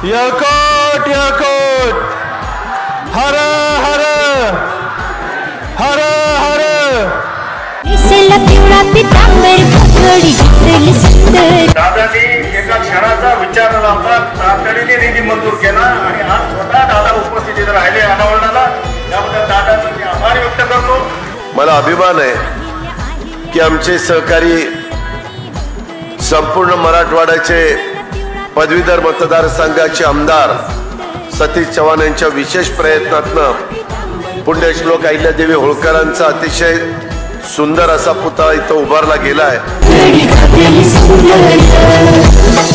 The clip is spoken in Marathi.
यकोट यकोट हर हर हर हर दादानी एका क्षणाचा विचार लावता तातडीने निधी मंजूर केला आणि आज स्वतः दादा उपस्थितीत राहिले अनावरणाला, त्याबद्दल दादाचा मी आभार व्यक्त करतो. मला अभिमान आहे की आमचे सहकारी संपूर्ण मराठवाड्याचे पदवीधर मतदारसंघाचे आमदार सतीश चव्हाण यांच्या विशेष प्रयत्नातनं पुण्यश्लोक अहिल्यादेवी होळकरांचा अतिशय सुंदर असा पुतळा इथं उभारला गेला आहे.